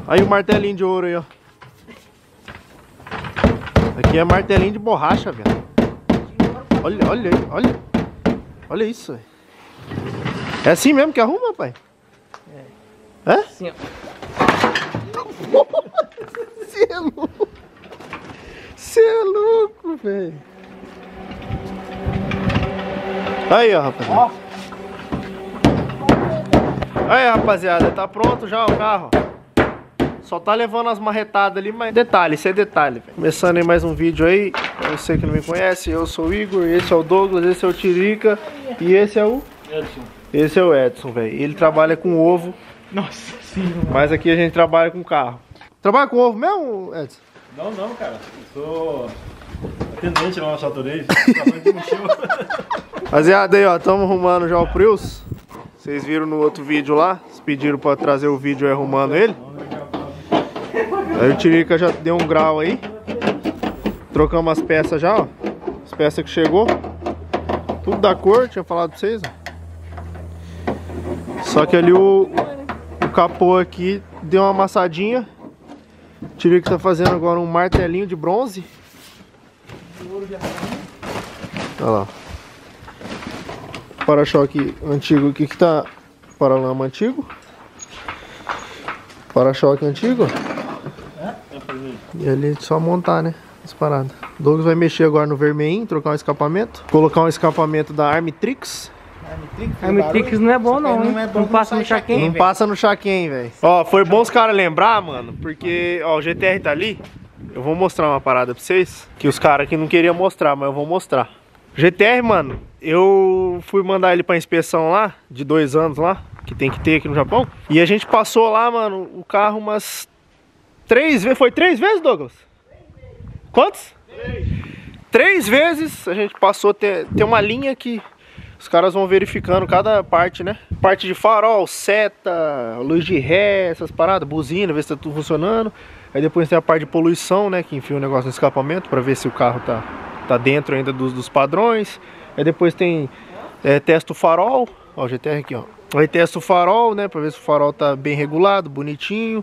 Aí o martelinho de ouro aí, ó. Aqui é martelinho de borracha, velho. Olha, olha, olha. Olha isso, velho. É assim mesmo que arruma, pai? É? É? Sim, ó. Você é louco. Você é louco, velho. Aí, ó, rapaziada. Aí, rapaziada, tá pronto já o carro. Só tá levando as marretadas ali, mas detalhe, isso é detalhe, velho. Começando aí mais um vídeo aí. Você que não me conhece, eu sou o Igor, esse é o Douglas, esse é o Tiririca e esse é o Edson. Esse é o Edson, velho. Ele trabalha com ovo. Nossa senhora. Mas aqui a gente trabalha com carro. Trabalha com ovo mesmo, Edson? Não, cara. Eu sou atendente lá na Chaturês. Rapaziada, aí, ó, estamos arrumando já o Prius. Vocês viram no outro vídeo lá. Vocês pediram pra trazer o vídeo aí arrumando ele. Aí o Tiririca já deu um grau aí. Trocamos as peças já, ó. As peças que chegou. Tudo da cor, tinha falado pra vocês, ó. Só que ali o capô aqui deu uma amassadinha. O Tiririca tá fazendo agora um martelinho de bronze. Olha lá. Para-choque antigo aqui que tá. Paralama antigo. Para-choque antigo. E ali só montar, né? As paradas. O Douglas vai mexer agora no vermelhinho, trocar um escapamento. Colocar um escapamento da Armitrix. Armitrix não é bom não, hein? Não passa no Chaquém. Não passa no Chaquém, velho. Ó, foi bom os caras lembrar, mano. Porque, ó, o GTR tá ali. Eu vou mostrar uma parada pra vocês. Que os caras aqui não queriam mostrar, mas eu vou mostrar. GTR, mano, eu fui mandar ele pra inspeção lá, de 2 anos lá, que tem que ter aqui no Japão. E a gente passou lá, mano, o carro umas 3 vezes. Foi 3 vezes, Douglas? Quantos? 3 vezes a gente passou. Tem uma linha que os caras vão verificando cada parte, né? Parte de farol, seta, luz de ré, essas paradas, buzina, ver se tá tudo funcionando. Aí depois tem a parte de poluição, né? Que enfia o negócio no escapamento pra ver se o carro tá dentro ainda dos padrões. Aí depois tem testa o farol. Ó, o GTR aqui, ó. Aí testa o farol, né? Pra ver se o farol tá bem regulado, bonitinho.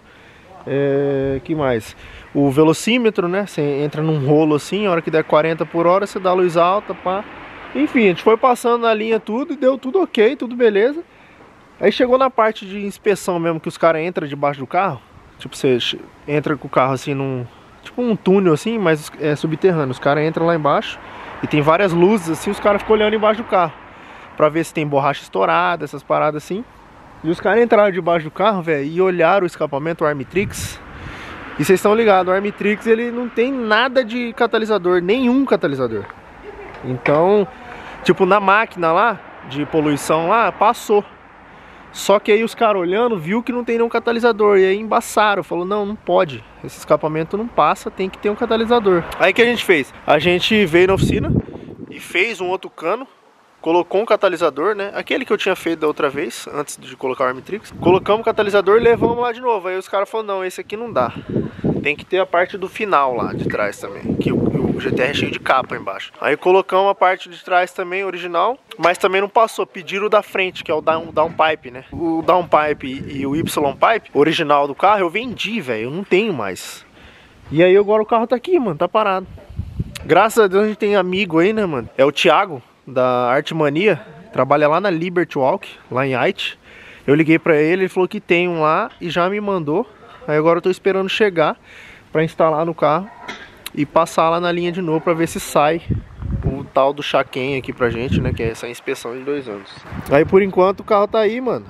Que mais? O velocímetro, né? Você entra num rolo assim, a hora que der 40 por hora, você dá a luz alta, pá. Enfim, a gente foi passando na linha tudo e deu tudo ok, tudo beleza. Aí chegou na parte de inspeção mesmo, que os caras entram debaixo do carro. Tipo, você entra com o carro assim num... Tipo um túnel assim, mas é subterrâneo. Os caras entram lá embaixo e tem várias luzes assim, os caras ficam olhando embaixo do carro pra ver se tem borracha estourada, essas paradas assim. E os caras entraram debaixo do carro, velho, e olharam o escapamento, o Armitrix. E vocês estão ligados, o Armitrix ele não tem nada de catalisador, nenhum catalisador. Então, tipo, na máquina lá, de poluição lá, passou. Só que aí os caras olhando, viu que não tem nenhum catalisador. E aí embaçaram, falou, não pode. Esse escapamento não passa, tem que ter um catalisador. Aí o que a gente fez? A gente veio na oficina e fez um outro cano. Colocou um catalisador, né? Aquele que eu tinha feito da outra vez, antes de colocar o Armitrix. Colocamos o catalisador e levamos lá de novo. Aí os caras falaram, não, esse aqui não dá. Tem que ter a parte do final lá de trás também. Que o GTR é cheio de capa embaixo. Aí colocamos a parte de trás também, original. Mas também não passou. Pediram o da frente, que é o downpipe, né? O downpipe e o Y-pipe, original do carro, eu vendi, velho. Eu não tenho mais. E aí agora o carro tá aqui, mano. Tá parado. Graças a Deus a gente tem amigo aí, né, mano? É o Thiago, da Artmania, trabalha lá na Liberty Walk, lá em Haiti. Eu liguei pra ele, ele falou que tem um lá e já me mandou. Aí agora eu tô esperando chegar pra instalar no carro e passar lá na linha de novo pra ver se sai o tal do Chaquém aqui pra gente, né, que é essa inspeção de 2 anos. Aí por enquanto o carro tá aí, mano.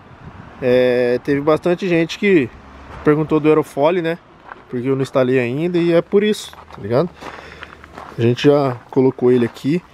Teve bastante gente que perguntou do aerofólio, né, porque eu não instalei ainda e é por isso, tá ligado? A gente já colocou ele aqui.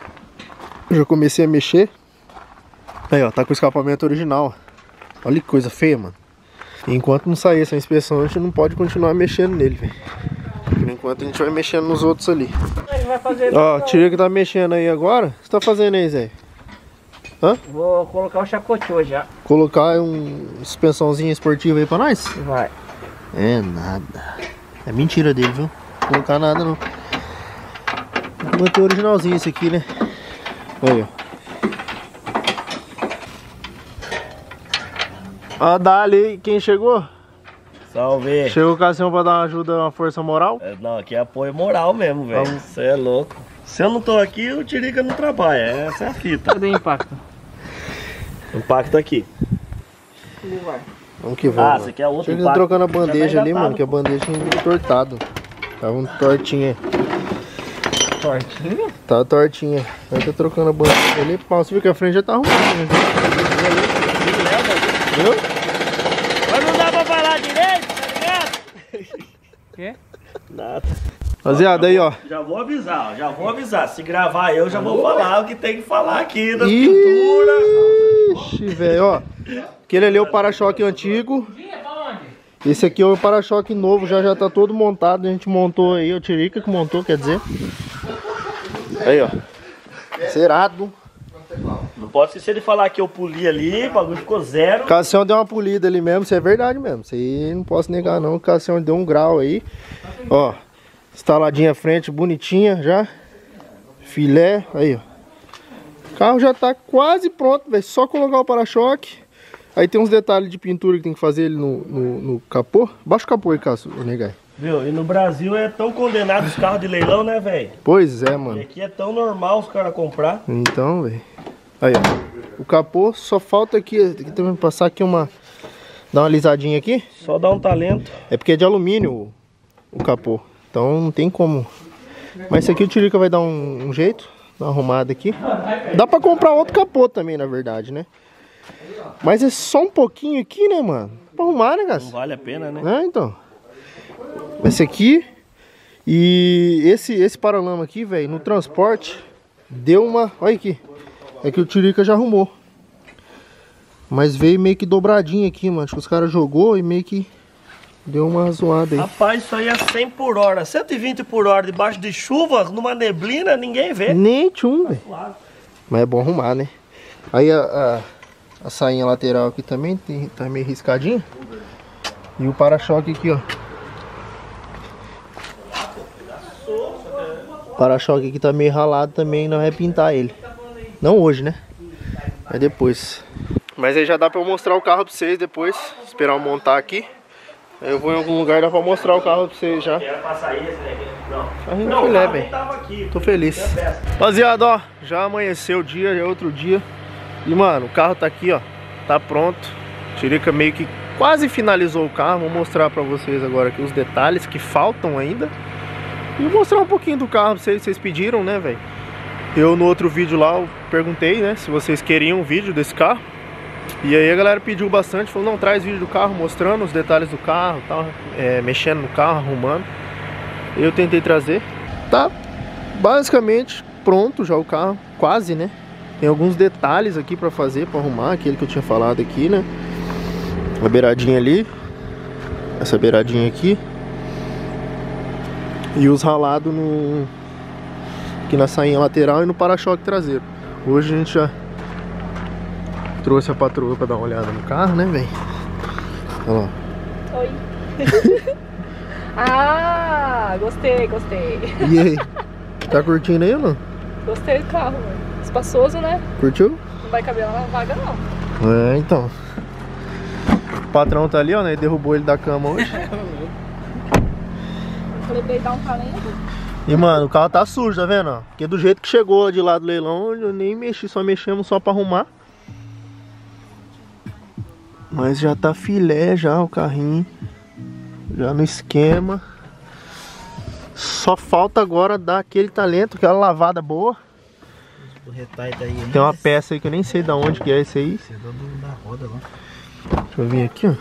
Já comecei a mexer. Aí, ó, tá com o escapamento original. Olha que coisa feia, mano. E enquanto não sair essa inspeção, a gente não pode continuar mexendo nele, velho. Por enquanto a gente vai mexendo nos outros ali. Ó, o Tiririca tá mexendo aí agora. O que você tá fazendo aí, Zé? Hã? Vou colocar o chacoteou já. Colocar uma suspensãozinha esportiva aí pra nós? Vai. É nada. É mentira dele, viu? Não vou colocar nada não. Vou manter o originalzinho esse aqui, né? Aí, ó. Ó, dali, quem chegou? Salve. Chegou a ocasião pra dar uma ajuda, uma força moral? Não, aqui é apoio moral mesmo, velho. Você é louco. Se eu não tô aqui, o Tirica não trabalha. Essa é a fita. Cadê o impacto? Impacto aqui. Vamos que vamos. Você quer outro Chega impacto? trocando a bandeja ali, tá mano, que a bandeja tinha entortado. Tava um tortinha. Tortinho? Tá tortinha. Aí tá trocando a bandeja ali. Pau, você viu que a frente já tá arrumando, né? Viu? Mas não dá pra falar direito, tá ligado? Quê? Nada. Rapaziada, aí, ó. Já vou avisar. Se gravar eu já vou falar o que tem que falar aqui das pinturas. Ixi, velho, ó. Aquele ali é o para-choque antigo. Esse aqui é o para-choque novo, já tá todo montado. A gente montou aí, o Tirica que montou, quer dizer. Aí, ó. Cerado. Não pode ser se ele falar que eu puli ali, o bagulho ficou zero. O Cassião deu uma polida ali mesmo, isso é verdade mesmo. Isso aí não posso negar não, o Cassião deu um grau aí. Ó, instaladinha a frente, bonitinha já. Filé, aí ó. O carro já tá quase pronto, velho. Só colocar o para-choque. Aí tem uns detalhes de pintura que tem que fazer ele no capô. Baixa o capô aí, Cássio, negai. Viu? E no Brasil é tão condenado os carros de leilão, né, velho? Pois é, mano. E aqui é tão normal os caras comprar. Então, velho. Aí, ó. O capô só falta aqui. Tem que passar aqui uma. Dar uma alisadinha aqui. Só dá um talento. É porque é de alumínio o capô. Então não tem como. Mas esse aqui o Tirica vai dar um jeito. Dar uma arrumada aqui. Dá pra comprar outro capô também, na verdade, né? Mas é só um pouquinho aqui, né, mano? Pra arrumar, né, Cássio? Não vale a pena, né? É, então. Esse aqui. E esse paralama aqui, velho, no transporte, deu uma... Olha aqui. É que o Tirica já arrumou. Mas veio meio que dobradinho aqui, mano. Acho que os caras jogou e meio que deu uma zoada aí. Rapaz, isso aí é 100 por hora. 120 por hora debaixo de chuva, numa neblina, ninguém vê. Nem tchum, velho. Mas é bom arrumar, né? Aí a sainha lateral aqui também tá meio riscadinha. E o para-choque aqui, ó. O para-choque aqui tá meio ralado também, não vai pintar ele. Não hoje, né? Mas depois. Mas aí já dá pra eu mostrar o carro pra vocês depois. Esperar eu montar aqui. Aí eu vou em algum lugar, dá pra mostrar o carro pra vocês já. Era pra sair esse daqui? Não. Não, filé, velho. Tô feliz. Rapaziada, ó. Já amanheceu o dia, já é outro dia. E, mano, o carro tá aqui, ó. Tá pronto. Tirica meio que quase finalizou o carro. Vou mostrar pra vocês agora aqui os detalhes que faltam ainda. E vou mostrar um pouquinho do carro pra vocês pediram, né, velho? Eu no outro vídeo lá eu perguntei, né, se vocês queriam um vídeo desse carro. E aí a galera pediu bastante, falou, não, traz vídeo do carro mostrando os detalhes do carro, tal, mexendo no carro, arrumando. Eu tentei trazer. Tá basicamente pronto já o carro, quase, né? Tem alguns detalhes aqui pra fazer, pra arrumar, aquele que eu tinha falado aqui, né? A beiradinha ali, essa beiradinha aqui. E os ralados aqui na sainha lateral e no para-choque traseiro. Hoje a gente já trouxe a patroa pra dar uma olhada no carro, né, velho? Olha lá. Oi. Ah, gostei. E aí? Tá curtindo aí ou não? Gostei do carro, mano. Espaçoso, né? Curtiu? Não vai caber lá na vaga, não. É, então. O patrão tá ali, ó, né? Derrubou ele da cama hoje. Falei pra ele dar um talento. E, mano, o carro tá sujo, tá vendo? Ó? Porque do jeito que chegou de lá do leilão, eu nem mexi, só mexemos só pra arrumar. Mas já tá filé já o carrinho. Já no esquema. Só falta agora dar aquele talento, aquela lavada boa. Tem uma peça aí que eu nem sei de onde que é esse aí. Deixa eu vir aqui, ó.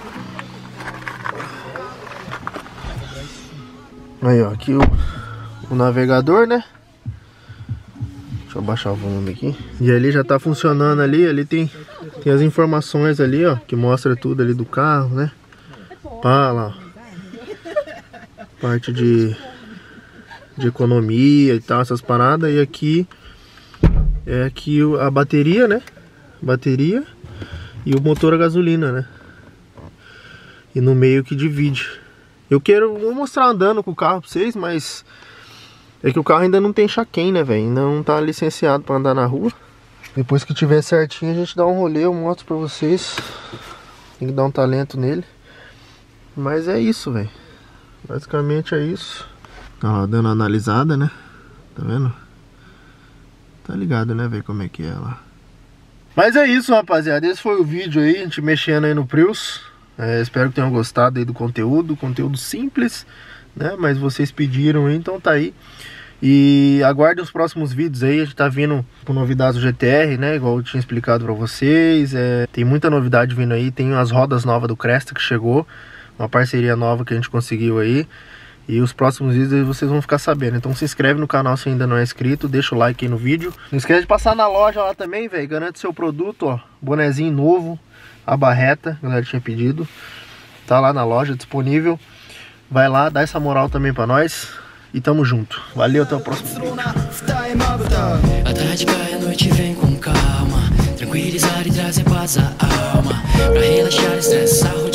Aí, ó, aqui o navegador, né? Deixa eu abaixar o volume aqui. E ali já tá funcionando ali tem as informações ali, ó, que mostra tudo ali do carro, né? Pá, lá, ó. Parte de economia e tal, essas paradas. E aqui é aqui a bateria, né? Bateria e o motor a gasolina, né? E no meio que divide. Vou mostrar andando com o carro pra vocês, mas é que o carro ainda não tem chaquém, né, velho? Ainda não tá licenciado pra andar na rua. Depois que tiver certinho, a gente dá um rolê, eu mostro pra vocês. Tem que dar um talento nele. Mas é isso, velho. Basicamente é isso. Tá lá dando uma analisada, né? Tá vendo? Tá ligado, né, velho, como é que é lá. Mas é isso, rapaziada. Esse foi o vídeo aí, a gente mexendo aí no Prius. Espero que tenham gostado aí do conteúdo. Conteúdo simples, né? Mas vocês pediram aí, então tá aí. E aguardem os próximos vídeos aí. A gente tá vindo com novidades do GTR, né? Igual eu tinha explicado pra vocês. Tem muita novidade vindo aí. Tem as rodas novas do Cresta que chegou. Uma parceria nova que a gente conseguiu aí. E os próximos vídeos aí vocês vão ficar sabendo. Então se inscreve no canal se ainda não é inscrito. Deixa o like aí no vídeo. Não esquece de passar na loja lá também, velho. Garante seu produto, ó. Bonezinho novo. A barreta, a galera tinha pedido. Tá lá na loja, disponível. Vai lá, dá essa moral também pra nós. E tamo junto. Valeu, até o próximo vídeo. A tarde cai, a noite vem com calma. Tranquilizar e trazer paz à alma. Pra relaxar, estressar.